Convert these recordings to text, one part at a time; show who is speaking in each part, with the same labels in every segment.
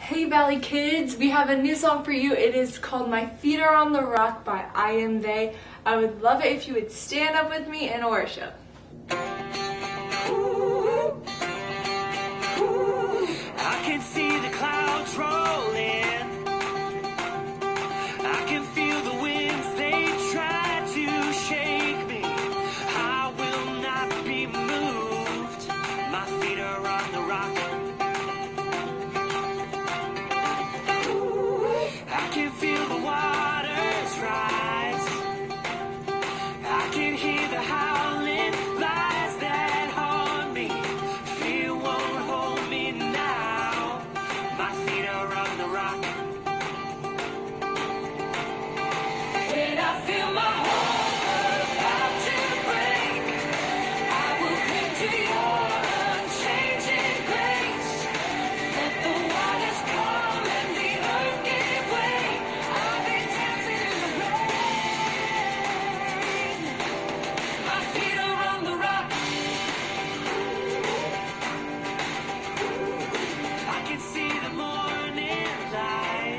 Speaker 1: Hey Valley kids, we have a new song for you. It is called My Feet Are on the Rock by I Am They. I would love it if you would stand up with me in worship.
Speaker 2: I can see the clouds rolling. I can feel the winds, they try to shake me. I will not be moved. My feet are on the rock. I can feel the waters rise. I can hear the howling lies that haunt me. Fear won't hold me now. My feet are on the rock. When I feel my whole world about to break, I will cling to your unchanging grace. Let the waters come and the earth give way. I'll be dancing in the rain. My feet are on the rock. I can see the morning light.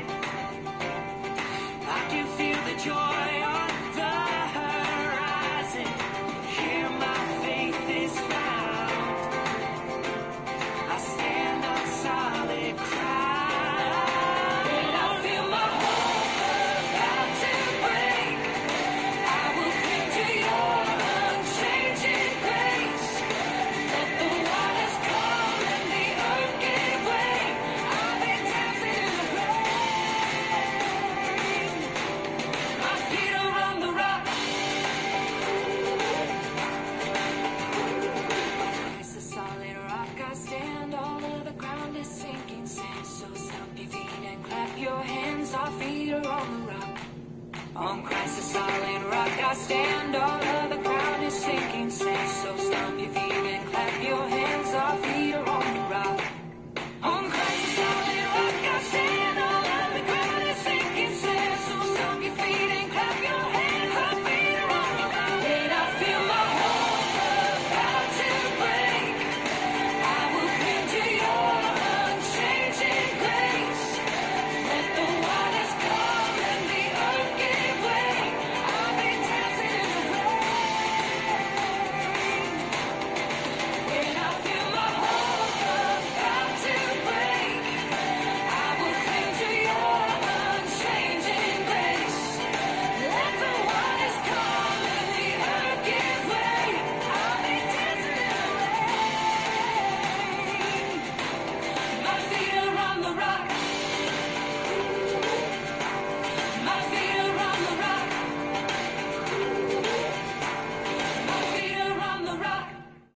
Speaker 2: I can feel the joy on the horizon. Here my faith is found. I stand on solid ground. When I feel my whole world about to break, I will cling to your unchanging grace. Let the waters come and the earth give way. I'll be dancing in the rain. My feet are on the rock. It's a solid rock I stand. All of the ground is sinking sand. So stomp your feet and clap your hands. Our feet are on the rock. On Christ, a solid rock I stand. All of the ground is sinking sand. So stomp your feet and clap your hands. Our feet are on